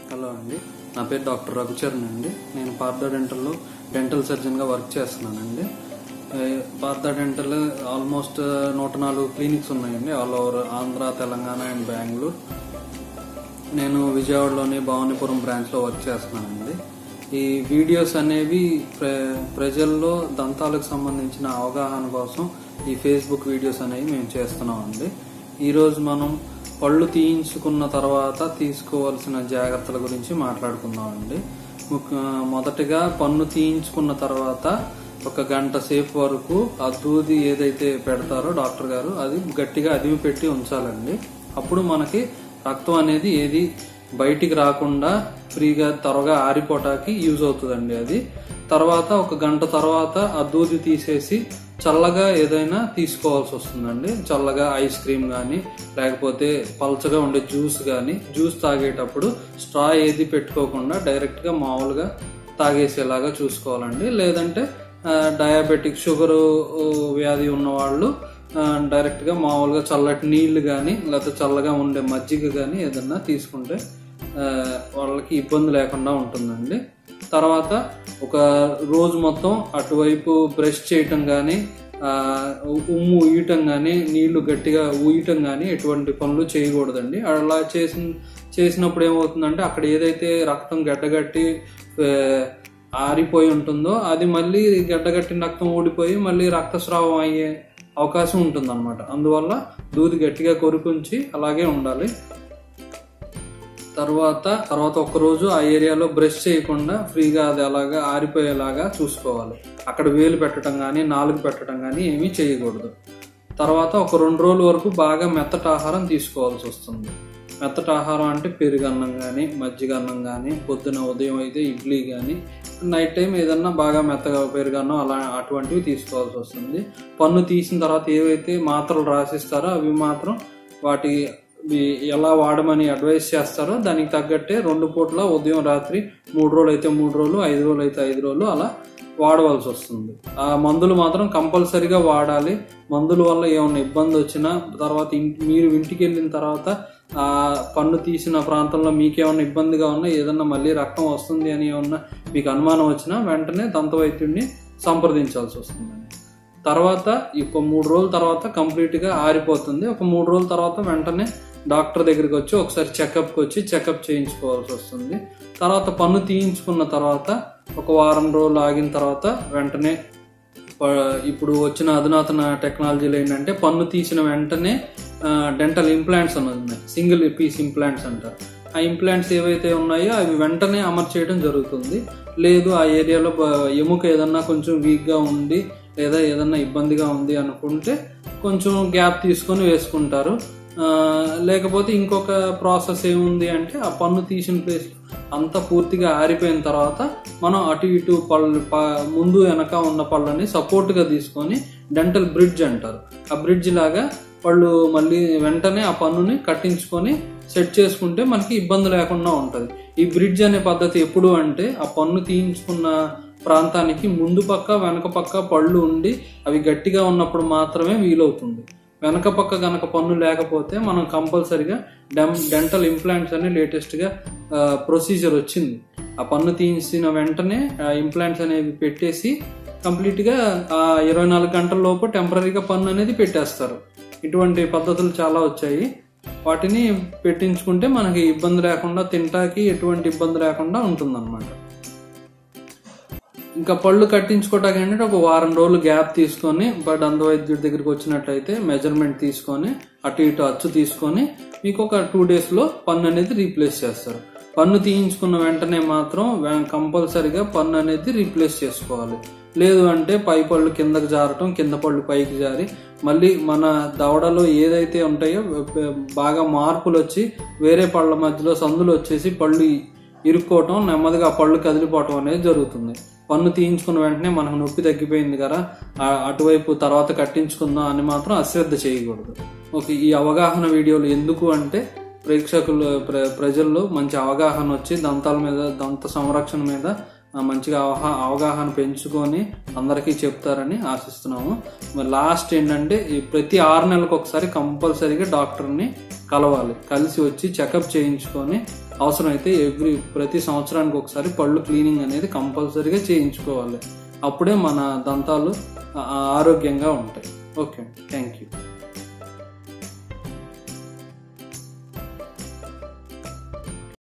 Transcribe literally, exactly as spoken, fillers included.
Hello అండి, నా పేరు డాక్టర్ రఘుచరణ్ అండి. నేను పార్థ డెంటల్లో డెంటల్ సర్జన్గా వర్క్ చేస్తున్నానండి. పార్థ డెంటల్ ఆల్మోస్ట్ నూట నాలుగు క్లినిక్స్ ఉన్నాయండి all over Andhra, Telangana and Bengaluru. నేను విజయవాడలోని భవానీపురం బ్రాంచ్లో వర్క్ చేస్తున్నానండి. ఈ వీడియోస్ అనేవి ప్ర ప్రజల్లో దంతాలకు సంబంధించిన అవగాహన కోసం ఈ ఫేస్బుక్ వీడియోస్ అనేవి మేము చేస్తున్నామండి. ఈరోజు మనం పళ్ళు తీయించుకున్న తర్వాత తీసుకోవాల్సిన జాగ్రత్తల గురించి మాట్లాడుకుందామండి. మొదటగా పన్ను తీయించుకున్న తర్వాత ఒక గంట సేపు వరకు ఆ దూది ఏదైతే పెడతారో డాక్టర్ గారు అది గట్టిగా అదిమి పెట్టి ఉంచాలండి. అప్పుడు మనకి రక్తం అనేది ఏది బయటికి రాకుండా ఫ్రీగా త్వరగా ఆరిపోటానికి యూజ్ అవుతుందండి. అది తర్వాత ఒక గంట తర్వాత ఆ దూది తీసేసి చల్లగా ఏదైనా తీసుకోవాల్సి వస్తుందండి. చల్లగా ఐస్ క్రీమ్ కానీ లేకపోతే పల్చగా ఉండే జ్యూస్ కానీ, జ్యూస్ తాగేటప్పుడు స్ట్రా ఏది పెట్టుకోకుండా డైరెక్ట్ గా మామూలుగా తాగేసేలాగా చూసుకోవాలండి. లేదంటే డయాబెటిక్ షుగర్ వ్యాధి ఉన్న వాళ్ళు డైరెక్ట్ గా మామూలుగా చల్లటి నీళ్లు కానీ లేకపోతే చల్లగా ఉండే మజ్జిగ కానీ ఏదన్నా తీసుకుంటే వాళ్ళకి ఇబ్బంది లేకుండా ఉంటుందండి. తర్వాత ఒక రోజు మొత్తం అటువైపు బ్రష్ చేయటం కానీ, ఉమ్ము ఊయటం కానీ, నీళ్లు గట్టిగా ఊయటం కానీ ఎటువంటి పనులు చేయకూడదండి. అలా చేసిన చేసినప్పుడు ఏమవుతుందంటే అక్కడ ఏదైతే రక్తం గడ్డగట్టి ఆరిపోయి ఉంటుందో అది మళ్ళీ గడ్డగట్టిన రక్తం ఊడిపోయి మళ్ళీ రక్తస్రావం అయ్యే అవకాశం ఉంటుంది అనమాట. అందువల్ల దూది గట్టిగా కొరుకుంచి అలాగే ఉండాలి. తర్వాత తర్వాత ఒక రోజు ఆ ఏరియాలో బ్రష్ చేయకుండా ఫ్రీగా అది అలాగా ఆరిపోయేలాగా చూసుకోవాలి. అక్కడ వేలు పెట్టడం కానీ నాలుగు పెట్టడం కానీ ఏమీ చేయకూడదు. తర్వాత ఒక రెండు రోజుల వరకు బాగా మెత్తటి ఆహారం తీసుకోవాల్సి వస్తుంది. మెత్తటి ఆహారం అంటే పెరుగన్నం కానీ, మజ్జిగ అన్నం కానీ, పొద్దున ఉదయం అయితే ఇడ్లీ కానీ, నైట్ టైం ఏదన్నా బాగా మెత్తగా పెరుగన్నం అలా అటువంటివి తీసుకోవాల్సి వస్తుంది. పన్ను తీసిన తర్వాత ఏవైతే మాత్రలు రాసిస్తారో అవి మాత్రం వాటి ఎలా వాడమని అడ్వైస్ చేస్తారో దానికి తగ్గట్టే రెండు పూట్ల ఉదయం రాత్రి మూడు రోజులు అయితే మూడు రోజులు ఐదు రోజులు అయితే ఐదు రోజులు అలా వాడవలసి వస్తుంది. ఆ మందులు మాత్రం కంపల్సరీగా వాడాలి. మందుల వల్ల ఏమన్నా ఇబ్బంది వచ్చినా తర్వాత మీరు ఇంటికి వెళ్ళిన తర్వాత ఆ పన్ను తీసిన ప్రాంతంలో మీకేమన్నా ఇబ్బందిగా ఉన్నా, ఏదన్నా మళ్ళీ రక్తం వస్తుంది అని ఏమన్నా మీకు అనుమానం వచ్చినా వెంటనే దంత వైద్యుడిని సంప్రదించాల్సి వస్తుందండి. తర్వాత ఇంకో మూడు రోజుల తర్వాత కంప్లీట్ గా ఆరిపోతుంది. ఒక మూడు రోజుల తర్వాత వెంటనే డాక్టర్ దగ్గరికి వచ్చి ఒకసారి చెకప్కి వచ్చి చెకప్ చేయించుకోవాల్సి వస్తుంది. తర్వాత పన్ను తీయించుకున్న తర్వాత ఒక వారం రోజులు ఆగిన తర్వాత వెంటనే ఇప్పుడు వచ్చిన అధునాతన టెక్నాలజీలు ఏంటంటే పన్ను తీసిన వెంటనే డెంటల్ ఇంప్లాంట్స్ అని ఉన్నాయి, సింగిల్ పీస్ ఇంప్లాంట్స్ అంటారు. ఆ ఇంప్లాంట్స్ ఏవైతే ఉన్నాయో అవి వెంటనే అమర్చేయడం జరుగుతుంది. లేదు ఆ ఏరియాలో ఎముక ఏదన్నా కొంచెం వీక్ గా ఉండి లేదా ఏదన్నా ఇబ్బందిగా ఉంది అనుకుంటే కొంచెం గ్యాప్ తీసుకొని వేసుకుంటారు. లేకపోతే ఇంకొక ప్రాసెస్ ఏముంది అంటే ఆ పన్ను తీసిన ప్లేస్ అంతా పూర్తిగా ఆరిపోయిన తర్వాత మనం అటు ఇటు పళ్ళు ముందు వెనక ఉన్న పళ్ళని సపోర్ట్ గా తీసుకొని డెంటల్ బ్రిడ్జ్ అంటారు. ఆ బ్రిడ్జ్ లాగా పళ్ళు మళ్ళీ వెంటనే ఆ పన్నుని కట్టించుకొని సెట్ చేసుకుంటే మనకి ఇబ్బంది లేకుండా ఉంటది. ఈ బ్రిడ్జ్ అనే పద్ధతి ఎప్పుడు అంటే ఆ పన్ను తీయించుకున్న ప్రాంతానికి ముందు పక్క వెనక పక్క పళ్ళు ఉండి అవి గట్టిగా ఉన్నప్పుడు మాత్రమే వీలవుతుంది. వెనక పక్క గనక పన్ను లేకపోతే మనం కంపల్సరిగా డెంటల్ ఇంప్లాంట్స్ అని లేటెస్ట్ గా ప్రొసీజర్ వచ్చింది. ఆ పన్ను తీసిన వెంటనే ఆ ఇంప్లాంట్స్ అనేవి పెట్టేసి కంప్లీట్ గా ఆ ఇరవై నాలుగు గంటల లోపు టెంపరీగా పన్ను అనేది పెట్టేస్తారు. ఇటువంటి పద్ధతులు చాలా వచ్చాయి. వాటిని పెట్టించుకుంటే మనకి ఇబ్బంది లేకుండా తింటాకి ఎటువంటి ఇబ్బంది లేకుండా ఉంటుందన్నమాట. ఇంకా పళ్ళు కట్టించుకోవటానికి ఏంటంటే ఒక వారం రోజులు గ్యాప్ తీసుకొని దంత వైద్యుడి దగ్గరికి వచ్చినట్లయితే మెజర్మెంట్ తీసుకొని అటు ఇటు అచ్చు తీసుకొని మీకు ఒక టూ డేస్ లో పన్ను అనేది రీప్లేస్ చేస్తారు. పన్ను తీయించుకున్న వెంటనే మాత్రం కంపల్సరిగా పన్ను అనేది రీప్లేస్ చేసుకోవాలి. లేదు అంటే పై పళ్ళు కిందకి జారటం, కింద పళ్ళు పైకి జారి మళ్ళీ మన దవడలో ఏదైతే ఉంటాయో బాగా మార్పులు వచ్చి వేరే పళ్ళ మధ్యలో సందులు వచ్చేసి పళ్ళు ఇరుక్కోవటం, నెమ్మదిగా పళ్ళు కదిలిపోవటం అనేది జరుగుతుంది. పన్ను తీయించుకున్న వెంటనే మనకు నొప్పి తగ్గిపోయింది కదా అటువైపు తర్వాత కట్టించుకుందాం అని మాత్రం అశ్రద్ధ చేయకూడదు. ఓకే, ఈ అవగాహన వీడియోలు ఎందుకు అంటే ప్రేక్షకులు ప్రజల్లో మంచి అవగాహన వచ్చి దంతాల మీద, దంత సంరక్షణ మీద మంచిగా అవగాహన పెంచుకొని అందరికీ చెప్తారని ఆశిస్తున్నాము. మరి లాస్ట్ ఏంటంటే ప్రతి ఆరు నెలలకు ఒకసారి కంపల్సరీగా డాక్టర్ని కలవాలి. కలిసి వచ్చి చెకప్ చేయించుకొని అవసరమైతే ఎవ్రీ ప్రతి సంవత్సరానికి ఒకసారి పళ్ళు క్లీనింగ్ అనేది కంపల్సరీగా చేయించుకోవాలి. అప్పుడే మన దంతాలు ఆరోగ్యంగా ఉంటాయి. Okay, thank you.